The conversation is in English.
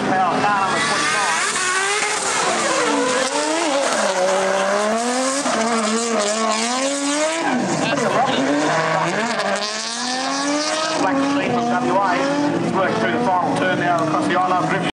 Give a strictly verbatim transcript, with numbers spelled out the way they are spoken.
horsepower car number twenty-five. Black Steve from W A. He's worked through the final turn now across the I Love Drift.